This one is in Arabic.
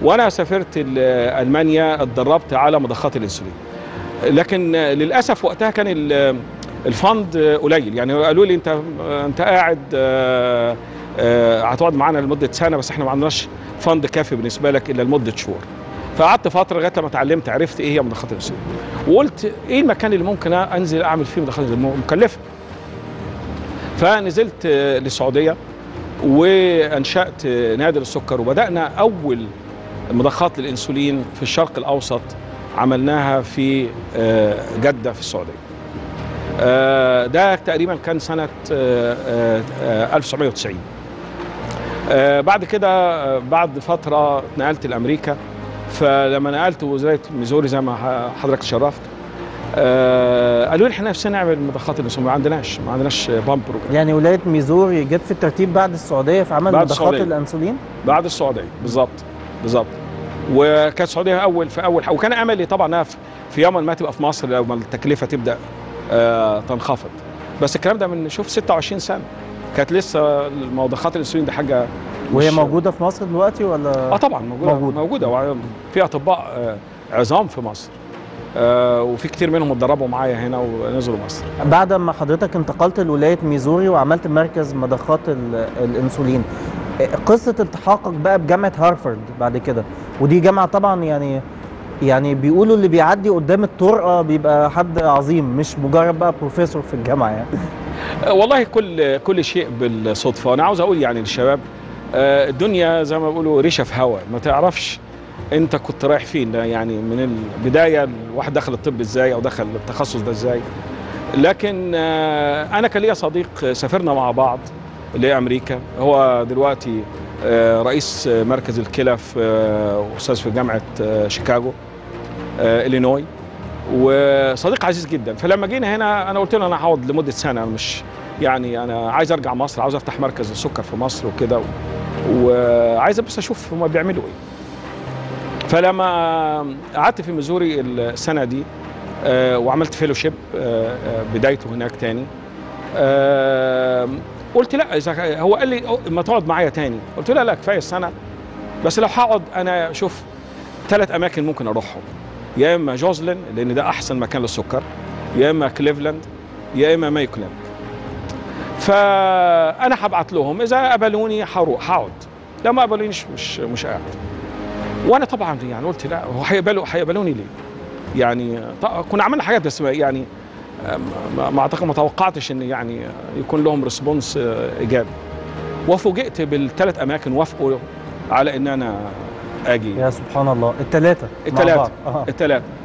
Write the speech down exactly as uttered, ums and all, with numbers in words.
وانا سافرت المانيا اتدربت على مضخات الانسولين، لكن للاسف وقتها كان الفند قليل. يعني قالوا لي انت انت قاعد هتقعد معانا لمده سنه، بس احنا ما عندناش فند كافي بالنسبه لك الا لمده شهور. فقعدت فتره لغايه لما اتعلمت، عرفت ايه هي مضخات الانسولين، وقلت ايه المكان اللي ممكن انزل اعمل فيه مضخات مكلفه. فنزلت للسعوديه وانشات نادي للسكر، وبدانا اول مضخات للانسولين في الشرق الاوسط عملناها في جده في السعوديه. ده تقريبا كان سنه ألف وتسعمائة وتسعين. بعد كده بعد فتره نقلت لامريكا، فلما نقلت ولايه ميزوري زي ما حضرتك تشرفت، قالوا لي احنا نفسنا نعمل مضخات الانسولين، ما عندناش ما عندناش بامب بروجرام. يعني ولايه ميزوري جت في الترتيب بعد السعوديه في عمل مضخات الانسولين؟ بعد السعوديه بالظبط بالظبط. وكانت السعوديه اول في اول، وكان املي طبعا انها في يوم ما تبقى في مصر لما التكلفه تبدا آه تنخفض. بس الكلام ده من شوف ستة وعشرين سنه كانت لسه مضخات الانسولين دي حاجه. وهي موجوده في مصر دلوقتي ولا؟ اه طبعا موجوده موجوده, موجودة. في اطباء آه عظام في مصر، آه وفي كتير منهم اتدربوا معايا هنا ونزلوا مصر. بعد ما حضرتك انتقلت لولايه ميزوري وعملت مركز مضخات الانسولين، قصه التحاقك بقى بجامعه هارفارد بعد كده، ودي جامعه طبعا يعني يعني بيقولوا اللي بيعدي قدام الطرقه بيبقى حد عظيم، مش مجرد بقى بروفيسور في الجامعه يعني. والله كل كل شيء بالصدفه. انا عاوز اقول يعني للشباب، الدنيا زي ما بيقولوا ريشه في هوا، ما تعرفش انت كنت رايح فين. يعني من البدايه الواحد دخل الطب ازاي او دخل التخصص ده ازاي. لكن انا كان ليا صديق سافرنا مع بعض لامريكا، هو دلوقتي رئيس مركز الكلى في استاذ في جامعه شيكاغو إلينوي، وصديق عزيز جدا. فلما جينا هنا انا قلت له انا هقعد لمده سنه، مش يعني انا عايز ارجع مصر، عاوز افتح مركز السكر في مصر وكده، وعايز بس اشوف هما بيعملوا ايه. فلما قعدت في ميزوري السنه دي وعملت فيلوشيب بدايته هناك تاني، قلت لا، اذا هو قال لي ما تقعد معايا تاني، قلت له لا لا كفايه السنه، بس لو هقعد انا شوف ثلاث اماكن ممكن اروحهم، يا اما جوزلين لان ده احسن مكان للسكر، يا اما كليفلاند، يا اما مايو كلينيك. فانا هبعت لهم، اذا قبلوني هروح هقعد، لو ما قبلونيش مش مش قاعد. وانا طبعا يعني قلت لا، هو هيقبلوا هيقبلوني ليه؟ يعني كنا عملنا حاجات بس يعني ما اعتقد ما توقعتش ان يعني يكون لهم ريسبونس ايجابي. وفوجئت بالثلاث اماكن وافقوا على ان انا اجي. يا سبحان الله، الثلاثه الثلاثه الثلاثه